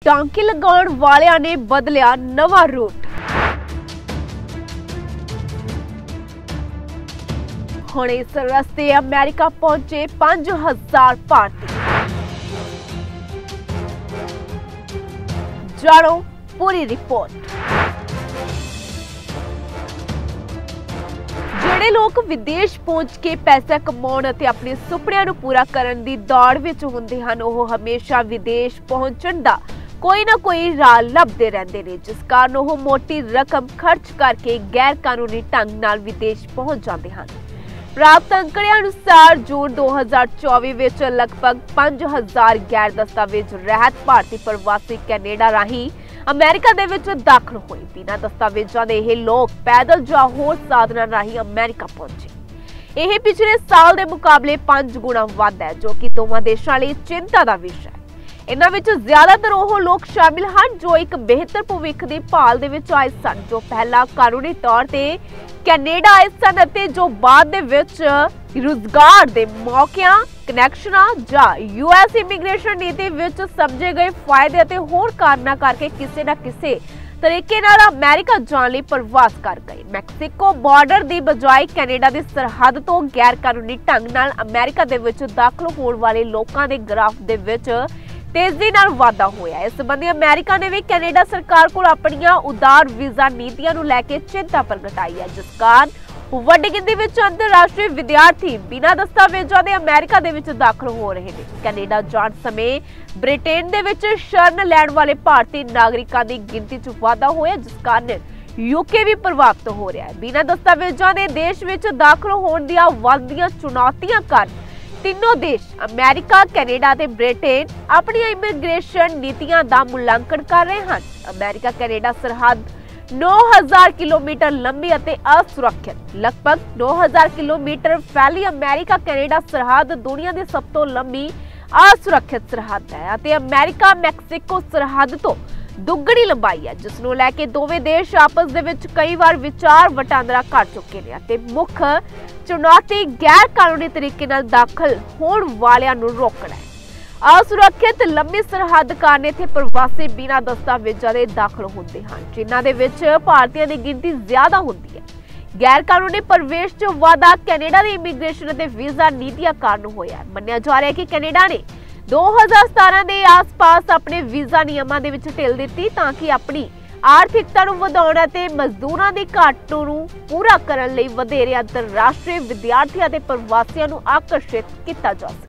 टांके लगाउण वालियां ने बदलिया नवा रूट। हुण इस रस्ते अमेरिका पहुंचे 5000 भारतीय। जाणो पूरी रिपोर्ट। ਜਿਹੜੇ लोग विदेश पहुंच के पैसा कमाउण ਅਤੇ ਆਪਣੇ ਸੁਪਨਿਆਂ ਨੂੰ पूरा ਕਰਨ ਦੀ ਦੌੜ ਵਿੱਚ ਹੁੰਦੇ ਹਨ, ਉਹ ਹਮੇਸ਼ਾ ਵਿਦੇਸ਼ ਪਹੁੰਚਣ ਦਾ कोई ना कोई राह लभदे रहंदे ने, जिस कारण वो मोटी रकम खर्च करके गैर कानूनी ढंग नाल विदेश पहुंच जाते हैं। प्राप्त अंकड़ियां अनुसार जून 2024 विच लगभग 5000 गैर दस्तावेज रहत भारतीय प्रवासी कैनेडा राही अमेरिका दे विच दाखल होए। बिना दस्तावेजां दे ये लोग पैदल जां होर साधनां राही अमेरिका पहुंचे। यह पिछले साल के मुकाबले 5 गुणा वध है, जो कि दोवां देशां लई चिंता का विषय है। इन्हां विच ज्यादातर वो लोग शामिल हैं जो एक बेहतर भविख की भाल दे विच आए सन, जो पहला कानूनी तौर ते कैनेडा आए सन अते जो बाद दे विच रोजगार दे मौकिਆਂ कनैक्शनां जां यूएस इमीग्रेशन नीति विच समझे गए फायदे अते होर कारणा करके किसी ना किसी तरीके नाल अमेरिका जाण लई प्रवास कर गए। मैक्सीको बॉर्डर की बजाय कैनेडा की सरहद तो गैर कानूनी ढंग नाल अमेरिका दे विच दाखल होण वाले लोकां दे ग्राफ दे विच तेजी नाल वाधा होया। इस संबंधी अमेरिका ने भी कैनेडा सरकार को अपनियां उदार वीजा नीतियां नूं लैके चिंता प्रगटाई है, जिस कारण वड्डी गिनती विच अंतरराष्ट्रीय विद्यार्थी बिना दस्तावेजां दे अमेरिका दे विच दाखल हो रहे हैं। कैनेडा जाण समय ब्रिटेन दे विच शरण लैण वाले भारतीय नागरिकां दी गिनती च वाधा होया, जिस कारण यूके भी प्रभावित हो रहा है। बिना दस्तावेजां दे देश विच दाखल होण दीआं वधदियां चुनौतियां कारण तीनों देश अमेरिका, कैनेडा ते ब्रिटेन अपनी इमीग्रेशन नीतियां दा मूल्यांकन कर रहे हैं। अमेरिका कैनेडा सरहद 9000 किलोमीटर लंबी अते असुरक्षित। लगभग 9000 किलोमीटर फैली अमेरिका कैनेडा सरहद दुनिया की सब तो लंबी असुरक्षित सरहद है अते अमेरिका मैक्सीको सरहद तो दुगनी लंबाई है, जिसनों लैके दोवें देश आपस दे विच कई बार विचार वटांदरा कर चुके हैं अते मुख चुनौती गैर कानूनी तरीके नाल दाखल होण वालियां नूं रोकना है। असुरक्षित लंबी सरहद कारण इत्थे प्रवासी बिना दस्तावेजां दे दाखल होंदे हन, जिन्हां दे विच भारतीयां दी गिनती ज्यादा हुंदी है। गैर कानूनी प्रवेश च वाधा कैनेडा दी इमीग्रेशन अते वीजा नीतियां कारण होया। मन्निया जा रहा है कि कैनेडा ने 2017 के आस-पास अपने वीजा नियमां दे विच ढिल दित्ती तां कि अपनी आर्थिकता नूं वधाउण अते मजदूरां दी घाट नूं पूरा करन लई वधेरे अंतरराष्ट्रीय विद्यार्थियों ते प्रवासियों नूं आकर्षित किया जा सके।